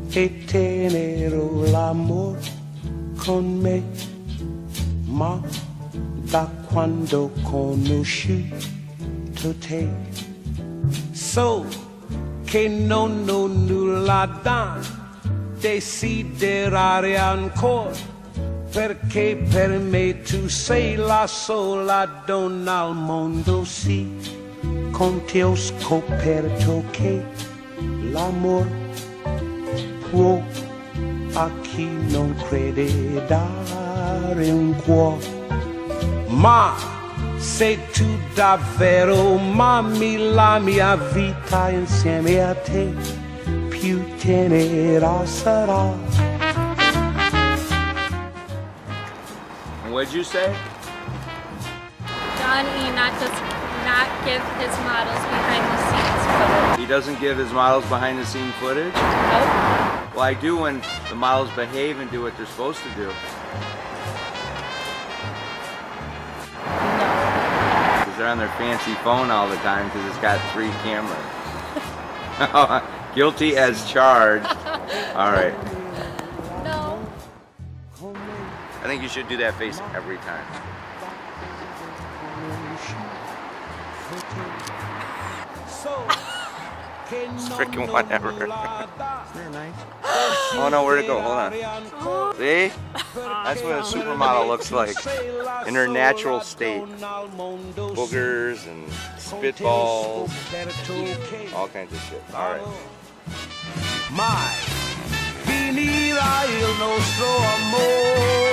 e tenero l'amor con me, ma da quando conosciuto te, so che non ho nulla da desiderare ancora, perché per me tu sei la sola donna al mondo, sì, con te ho scoperto che l'amor può a chi non crede dare un cuore, ma se tu davvero m'ami la mia vita insieme a te più tenera sarà. What'd you say? John Enot does not give his models behind the scenes footage. He doesn't give his models behind the scene footage? Nope. Well, I do when the models behave and do what they're supposed to do. No. Because they're on their fancy phone all the time because it's got 3 cameras. Guilty as charged. All right. No. I think you should do that face every time. It's freaking whatever. Isn't that nice? Oh no, where'd it go? Hold on. See? That's what a supermodel looks like in her natural state. Boogers and spitballs, all kinds of shit. All right. Mai finirà il nostro amore.